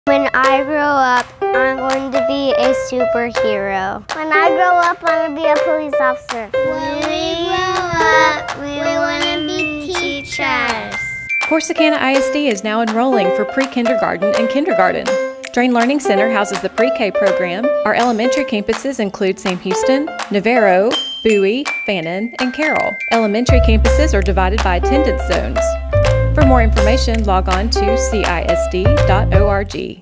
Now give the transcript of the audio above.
When I grow up, I'm going to be a superhero. When I grow up, I'm going to be a police officer. When we grow up, we want to be teachers. Corsicana ISD is now enrolling for pre-kindergarten and kindergarten. Drain Learning Center houses the pre-K program. Our elementary campuses include Sam Houston, Navarro, Bowie, Fannin, and Carroll. Elementary campuses are divided by attendance zones. For more information, log on to CISD.org.